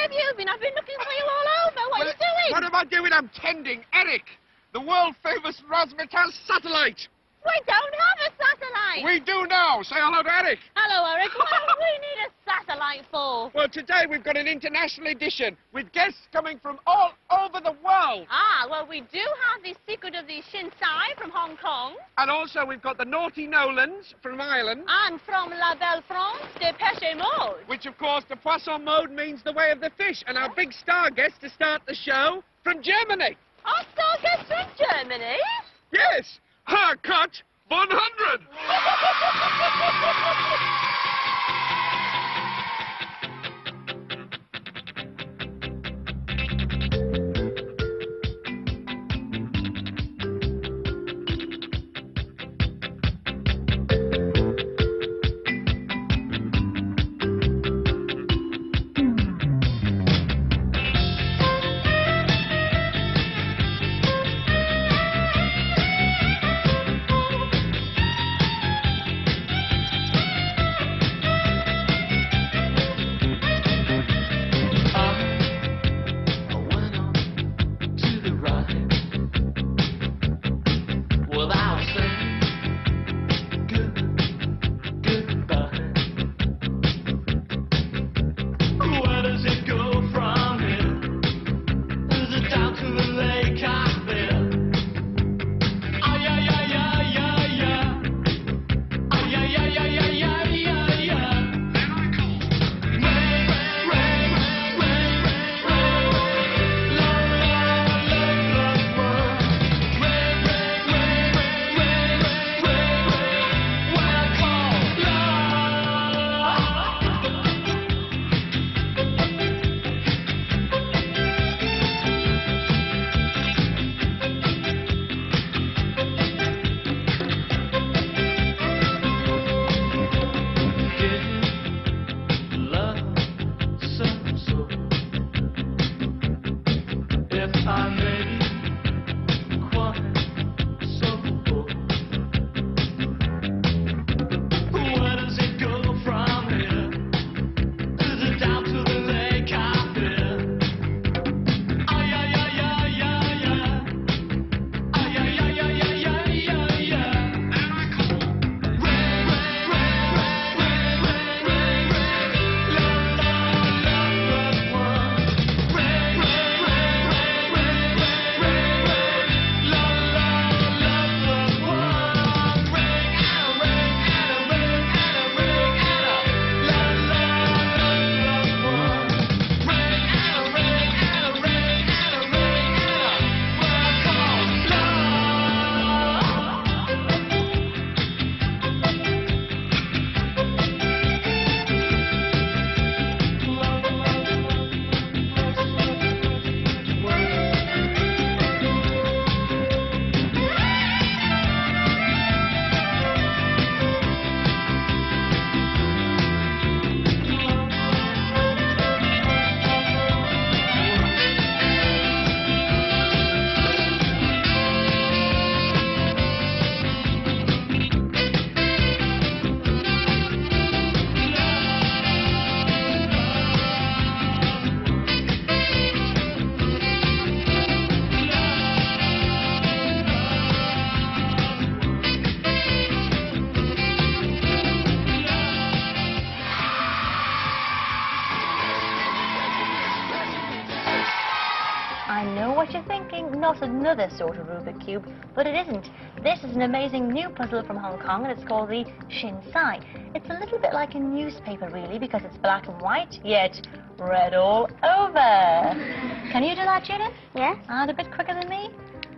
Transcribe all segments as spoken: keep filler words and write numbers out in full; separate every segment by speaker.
Speaker 1: have you been? I've been looking for you all over. What
Speaker 2: Well,
Speaker 1: are you doing?
Speaker 2: What am I doing? I'm tending Eric, the world-famous Razzmatazz satellite.
Speaker 1: We don't have a satellite.
Speaker 2: We do now. Say hello to Eric.
Speaker 1: Hello, Eric. What do we need a satellite for?
Speaker 2: Well, today we've got an international edition with guests coming from all over the world.
Speaker 1: Ah, well, we do have the Secret of the Shinsai from Hong Kong.
Speaker 2: And also we've got the naughty Nolans from Ireland.
Speaker 1: And from La Belle France, Depeche mode.
Speaker 2: Which, of course, the Poisson mode means the way of the fish. And our big star guest to start the show from Germany.
Speaker 1: Our star guest from Germany?
Speaker 2: Yes, haircut one hundred.
Speaker 3: what you're thinking, not another sort of Rubik's Cube, but it isn't. This is an amazing new puzzle from Hong Kong, and it's called the Shinsai. It's a little bit like a newspaper, really, because it's black and white, yet red all over. Can you do that, Jeyem?
Speaker 1: Yes.
Speaker 3: And a bit quicker than me?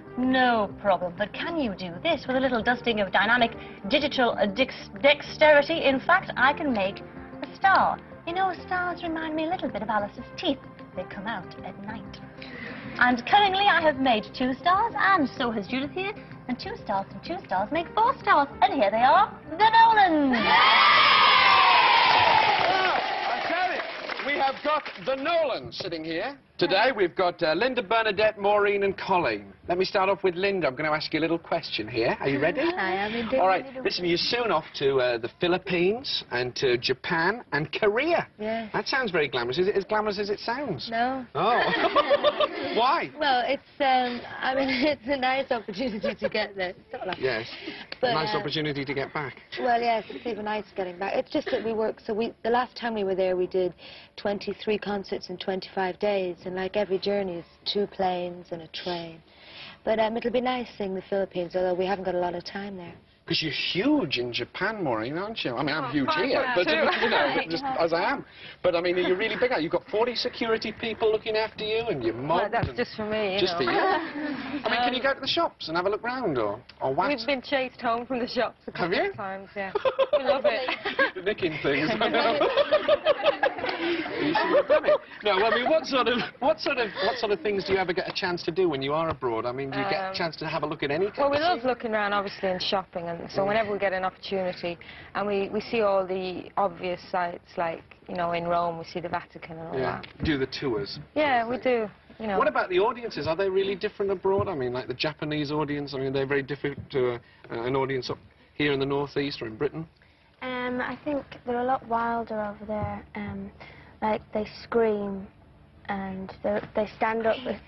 Speaker 3: No problem, but can you do this with a little dusting of dynamic digital dex dexterity? In fact, I can make a star. You know, stars remind me a little bit of Alice's teeth. They come out at night. And cunningly, I have made two stars, and so has Judith here. And two stars and two stars make four stars. And here they are, the Nolans.
Speaker 2: Well, I tell you, we have I've got the Nolans sitting here. Today we've got uh, Linda, Bernadette, Maureen and Colleen. Let me start off with Linda. I'm going to ask you a little question here. Are you ready?
Speaker 4: I am indeed.
Speaker 2: All right, listen, you're soon off to uh, the Philippines and to Japan and Korea.
Speaker 4: Yeah.
Speaker 2: That sounds very glamorous. Is it as glamorous as it sounds?
Speaker 4: No.
Speaker 2: Oh. Why?
Speaker 4: Well, it's, um, I mean, it's a nice opportunity to get there. Stop laughing.
Speaker 2: Yes.
Speaker 4: But,
Speaker 2: a nice
Speaker 4: uh,
Speaker 2: opportunity to get back.
Speaker 4: Well, yes, it's even nice getting back. It's just that we work, so we, the last time we were there, we did twenty-three concerts in twenty-five days, and like every journey is two planes and a train. But um, it'll be nice seeing the Philippines, although we haven't got a lot of time there.
Speaker 2: Because you're huge in Japan, Maureen, aren't you? I mean, I'm
Speaker 1: Oh,
Speaker 2: huge
Speaker 1: fine,
Speaker 2: here,
Speaker 1: yeah,
Speaker 2: but,
Speaker 1: too.
Speaker 2: you know, just as I am. But, I mean, you're really big. You've got forty security people looking after you, and your mum.
Speaker 5: Well, that's
Speaker 2: and-
Speaker 5: just for me, you
Speaker 2: Just
Speaker 5: know.
Speaker 2: for you? I mean, can you go to the shops and have a look round, or, or what?
Speaker 5: We've been chased home from the shops a
Speaker 2: Have
Speaker 5: couple
Speaker 2: you?
Speaker 5: of times, yeah. We love it.
Speaker 2: The nicking things. I know. You should have done it. No, I mean, what sort of, what sort of, what sort of things do you ever get a chance to do when you are abroad? I mean, do you get a
Speaker 5: Um,
Speaker 2: chance to have a look at any?
Speaker 5: Well, we love looking around, obviously, and shopping, and so whenever we get an opportunity, and we, we see all the obvious sites, like, you know, in Rome, we see the Vatican and all
Speaker 2: Yeah.
Speaker 5: that.
Speaker 2: Do the tours.
Speaker 5: Yeah, we do, you know.
Speaker 2: What about the audiences? Are they really different abroad? I mean, like the Japanese audience, I mean, they're very different to uh, an audience up here in the northeast or in Britain?
Speaker 6: Um, I think they're a lot wilder over there. Um, like they scream, and they they stand up. With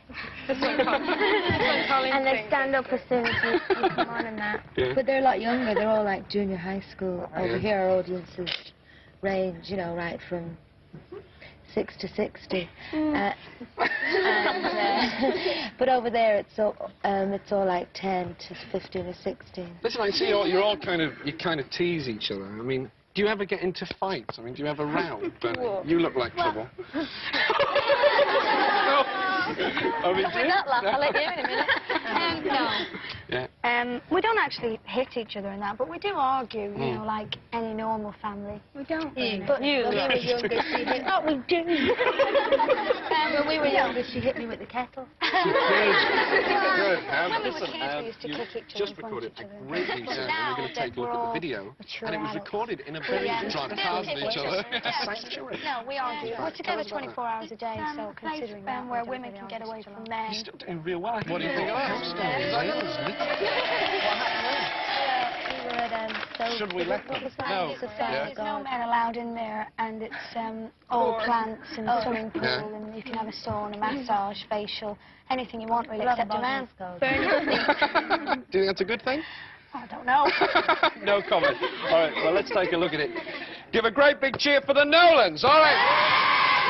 Speaker 6: and they stand up as soon as you, you come on and that.
Speaker 2: Yeah.
Speaker 4: But they're a lot younger. They're all like junior high school. Over
Speaker 2: Yeah.
Speaker 4: here, our audiences range, you know, right from six to sixty. Uh, and, uh, but over there, it's all um, it's all like ten to fifteen or sixteen.
Speaker 2: Listen, I see you're, you're all kind of, you kind of tease each other. I mean, do you ever get into fights? I mean, do you ever row? But you look like trouble. I mean, do you?
Speaker 6: That laugh, I'll let you in a minute. Um, no.
Speaker 2: Yeah.
Speaker 6: Um, we don't actually hit each other in that, but we do argue, you
Speaker 2: Mm.
Speaker 6: know, like any normal family. We don't.
Speaker 4: You.
Speaker 6: But
Speaker 5: You
Speaker 4: When we
Speaker 5: do.
Speaker 4: were younger, she hit.
Speaker 6: what we do.
Speaker 4: Um, when we were younger, she hit me with the kettle.
Speaker 2: Good. Good. Um,
Speaker 6: When we were
Speaker 2: listen,
Speaker 6: kids,
Speaker 2: um,
Speaker 6: we used to
Speaker 2: you
Speaker 6: kick each other
Speaker 2: just
Speaker 6: and punch
Speaker 2: recorded
Speaker 6: each
Speaker 2: a
Speaker 6: other.
Speaker 2: great piece,
Speaker 6: But
Speaker 2: and
Speaker 6: now
Speaker 2: we're going to
Speaker 6: that
Speaker 2: take a look at
Speaker 6: we're
Speaker 2: the
Speaker 6: all
Speaker 2: video.
Speaker 6: mature
Speaker 2: And it was
Speaker 6: adults.
Speaker 2: recorded in a very
Speaker 6: Yeah.
Speaker 2: Razzmatazz
Speaker 6: Still
Speaker 2: each
Speaker 6: hit
Speaker 2: other.
Speaker 6: each other.
Speaker 2: Sanctuary.
Speaker 6: No, we argue. We're together
Speaker 2: Tell us about
Speaker 6: twenty-four hours a day,
Speaker 4: um,
Speaker 6: so considering that, where women can get away from men.
Speaker 2: You're still doing real well. What do you think of that?
Speaker 4: We were at, um, so
Speaker 2: Should we let
Speaker 4: what
Speaker 2: them?
Speaker 4: was that?
Speaker 2: No.
Speaker 4: Society
Speaker 2: Yeah.
Speaker 6: There's no
Speaker 4: Garden.
Speaker 6: men allowed in there, and it's um, all plants and
Speaker 4: Oh.
Speaker 6: swimming pool,
Speaker 2: Yeah.
Speaker 6: and you can have a sauna, massage, facial, anything you want really,
Speaker 4: Love
Speaker 6: except a man.
Speaker 4: bodies,
Speaker 2: Do you think that's a good thing?
Speaker 6: I don't know.
Speaker 2: No comment. All right, well, let's take a look at it. Give a great big cheer for the Nolans. All right.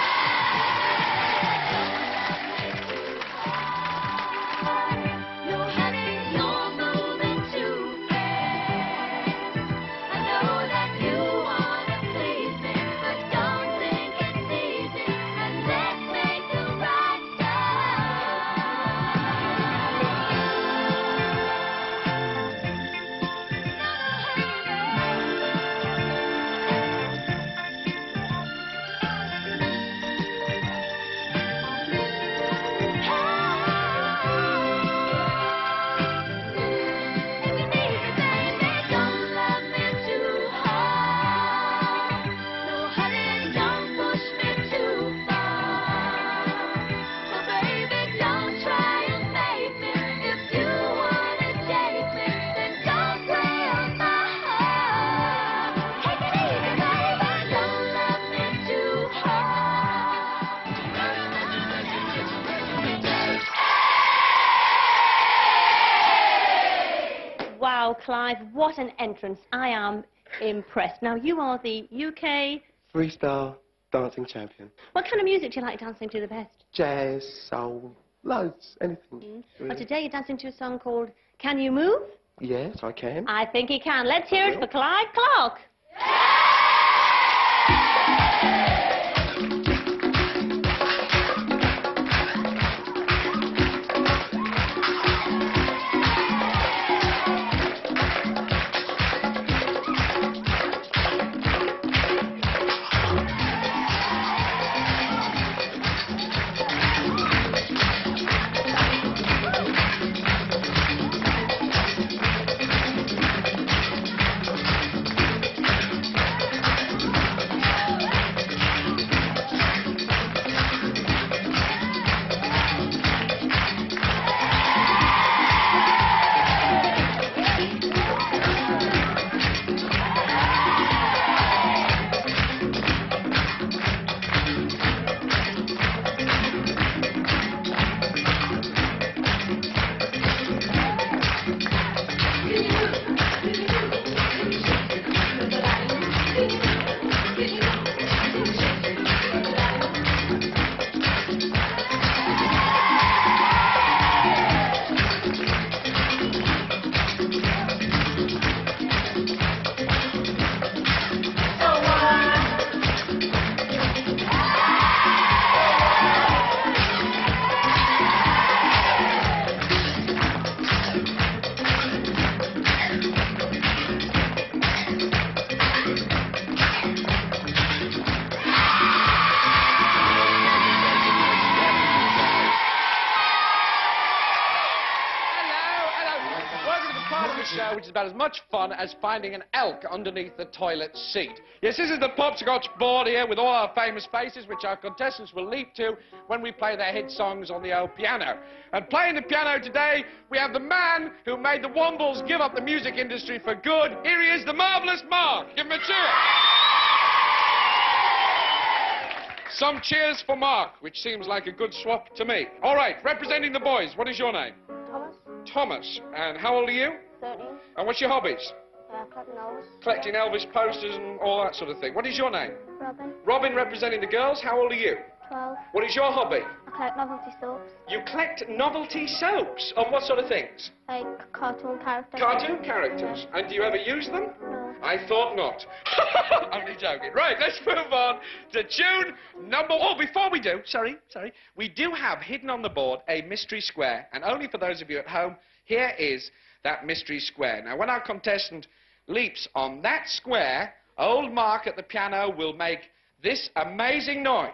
Speaker 3: Wow, Clive, what an entrance. I am impressed. Now, you are the U K...
Speaker 7: Freestyle dancing champion.
Speaker 3: What kind of music do you like dancing to the best?
Speaker 7: Jazz, soul, loads, anything.
Speaker 3: Mm.
Speaker 7: really.
Speaker 3: Well, today you're dancing to a song called Can You Move?
Speaker 7: Yes, I can.
Speaker 3: I think he can. Let's hear it for Clive Clark.
Speaker 2: piano, which is about as much fun as finding an elk underneath the toilet seat. Yes, this is the Popscotch board here with all our famous faces, which our contestants will leap to when we play their hit songs on the old piano. And playing the piano today, we have the man who made the Wombles give up the music industry for good. Here he is, the marvellous Mark. Give him a cheer. Some cheers for Mark, which seems like a good swap to me. All right, representing the boys, what is your name?
Speaker 6: Thomas,
Speaker 2: Thomas. And how old are you?
Speaker 6: thirteen,
Speaker 2: And what's your hobbies?
Speaker 6: uh, collecting Elvis.
Speaker 2: Collecting Elvis posters and all that sort of thing. What is your name?
Speaker 6: Robin,
Speaker 2: Robin, representing the girls. How old are you?
Speaker 6: twelve,
Speaker 2: What is your hobby?
Speaker 6: I collect novelty soaps,
Speaker 2: You collect novelty soaps. Of what sort of things?
Speaker 6: like cartoon characters.
Speaker 2: Cartoon characters. And do you ever use them?
Speaker 6: No.
Speaker 2: I thought not. Only joking. Right, let's move on to tune number... Oh, before we do, sorry, sorry. We do have hidden on the board a mystery square. And only for those of you at home, here is that mystery square. Now, when our contestant leaps on that square, old Mark at the piano will make this amazing noise.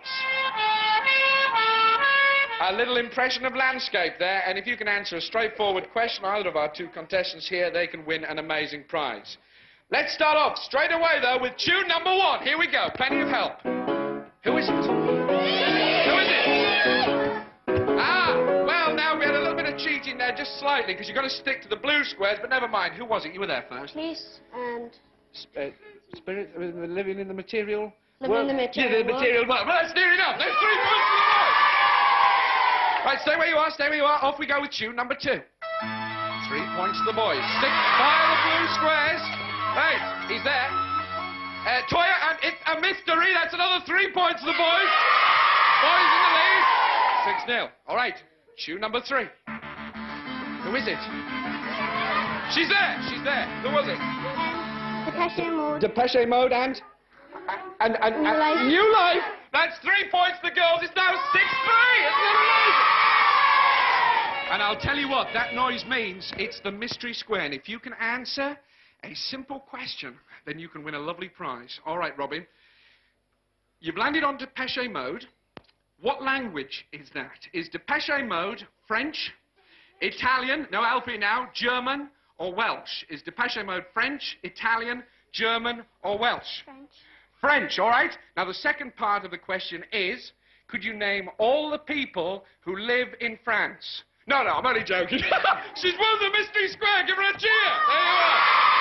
Speaker 2: A little impression of landscape there, and if you can answer a straightforward question, either of our two contestants here, they can win an amazing prize. Let's start off straight away, though, with tune number one. Here we go. Plenty of help. Who is it? Who is it? Ah, well, now we had a little bit of cheating there, just slightly, because you've got to stick to the blue squares, but never mind. Who was it? You were there first.
Speaker 6: Police and
Speaker 2: Uh, spirit, uh, living in the material...
Speaker 6: Living
Speaker 2: world?
Speaker 6: in the material
Speaker 2: Yeah, the
Speaker 6: world.
Speaker 2: material world. Well, that's near enough. There's three points for the boys. Right, stay where you are, stay where you are. Off we go with tune number two. Three points to the boys. Six by the blue squares. Right, he's there. Uh, Toya, and it's a mystery. That's another three points to the boys. Boys in the lead. Six nil. All right, tune number three. Who is it? She's there. She's there. Who was it?
Speaker 6: Depeche Mode.
Speaker 2: Depeche Mode and... And, and, and
Speaker 6: New Life.
Speaker 2: New Life. That's three points to the girls. It's now six three. It's New Life. And I'll tell you what, that noise means it's the mystery square. And if you can answer a simple question, then you can win a lovely prize. All right, Robin. You've landed on Depeche Mode. What language is that? Is Depeche Mode French, Italian, no Alfie now, German or Welsh? Is Depeche Mode French, Italian, German or Welsh?
Speaker 6: French.
Speaker 2: French, all right? Now, the second part of the question is, could you name all the people who live in France? No, no, I'm only joking. She's won the mystery square. Give her a cheer. There you are.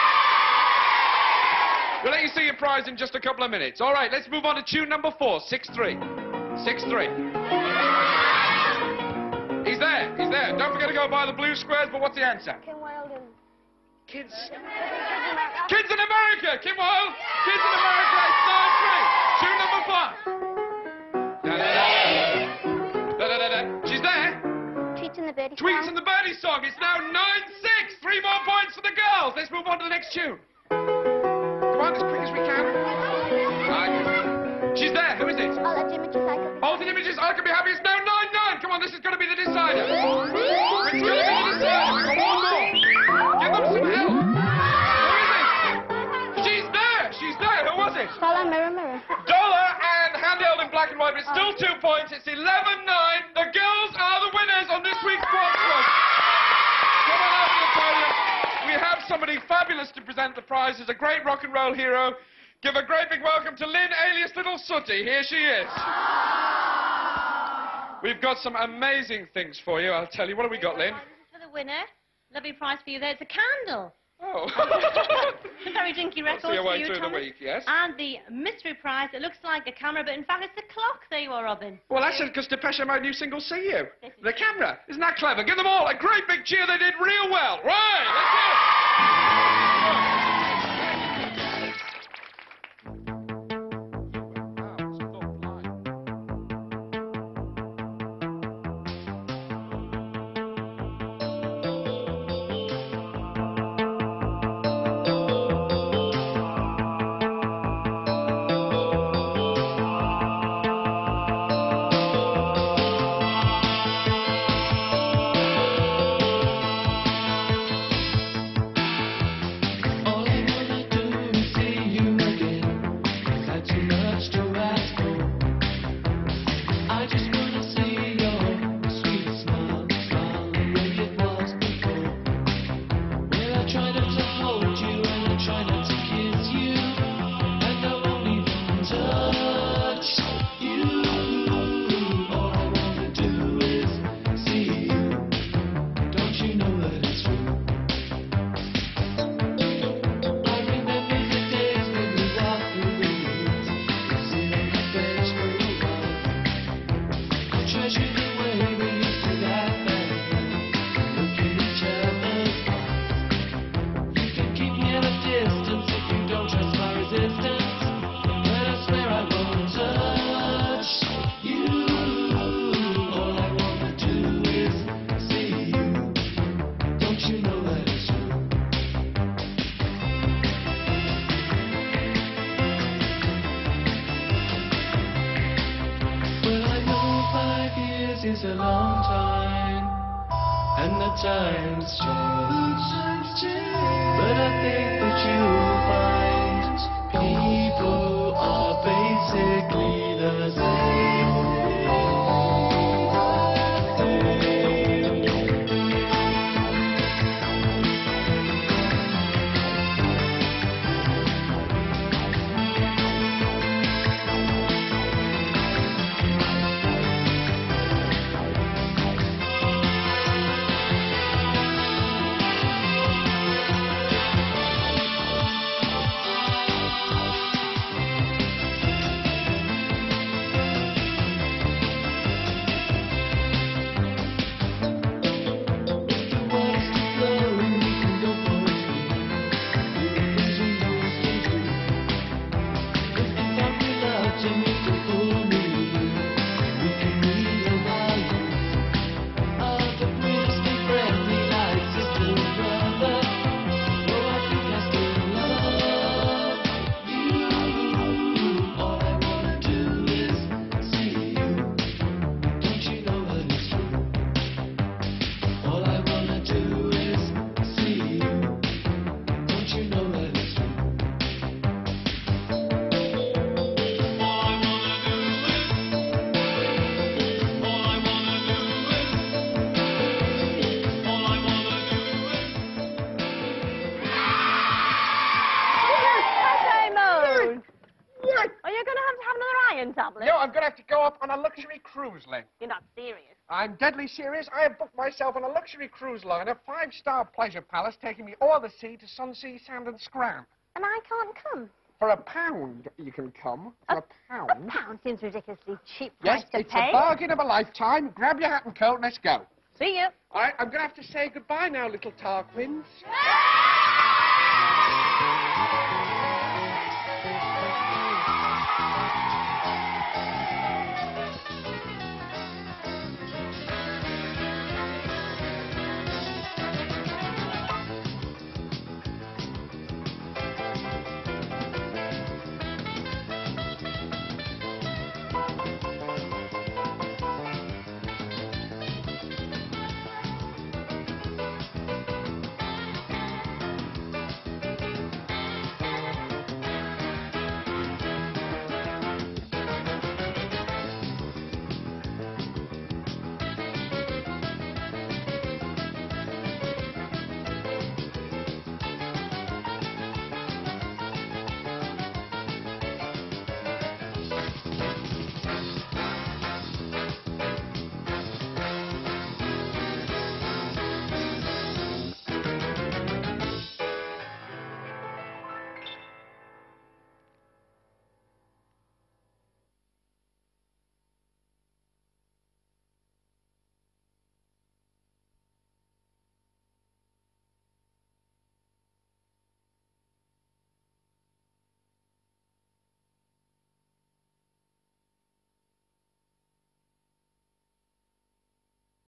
Speaker 2: We'll let you see your prize in just a couple of minutes. All right, let's move on to tune number four, six three. six three. He's there. He's there. Don't forget to go by the blue squares, but what's the answer?
Speaker 6: Kim Wilde and
Speaker 2: Kids. Kids in America. Kim Wilde. Kids in America. It's nine three. Tune number five. Da-da-da. Da-da-da-da. She's there.
Speaker 6: Tweets in the Birdie
Speaker 2: Tweets
Speaker 6: song.
Speaker 2: and the Birdie song. It's now nine six. Three more points for the girls. Let's move on to the next tune. Come on, as quick as we can. Right. She's there. Who is it?
Speaker 6: All that images I could.
Speaker 2: Alternate images. I can be happy. It's now nine nine. Come on, this is going to be the decider. It's going to be the decider. Come on, more. Give them some help. Who is it? She's there. She's there. Who was it?
Speaker 6: Dollar, mirror, mirror.
Speaker 2: Dollar and handheld in black and white, but it's still two points. It's eleven nine. The girls are the winners on this week's Popscotch. Come on over to the podium. We have somebody fabulous to present the prize. Is a great rock and roll hero. Give a great big welcome to Lynn, alias Little Sooty. Here she is. We've got some amazing things for you. I'll tell you. What have we got, Lynn?
Speaker 3: For the winner, lovely prize for you there. It's a candle.
Speaker 2: Oh.
Speaker 3: It's a very dinky record
Speaker 2: See your
Speaker 3: for
Speaker 2: way
Speaker 3: you,
Speaker 2: through the
Speaker 3: Thomas.
Speaker 2: week, yes?
Speaker 3: And the mystery prize, it looks like a camera, but in fact it's the clock. There you are, Robin.
Speaker 2: Well, that's it, because Depeche Mode new single, See You. The camera. Isn't that clever? Give them all a great big cheer. They did real well. Right, let's go.
Speaker 8: Five years is a long time, and the times change. But I think that you'll find people are basically the same.
Speaker 3: Tablet.
Speaker 2: No, I'm going to have to go up on a luxury cruise, Len.
Speaker 3: You're not serious.
Speaker 2: I'm deadly serious. I have booked myself on a luxury cruise liner, five-star pleasure palace, taking me over the sea to Sunsea, Sand and Scram.
Speaker 3: And I can't come.
Speaker 2: For a pound, you can come. For a, a pound.
Speaker 3: A pound seems ridiculously cheap price
Speaker 2: Yes,
Speaker 3: to
Speaker 2: it's
Speaker 3: pay.
Speaker 2: a bargain of a lifetime. Grab your hat and coat and let's go.
Speaker 3: See you.
Speaker 2: All right, I'm going to have to say goodbye now, little Tarquins.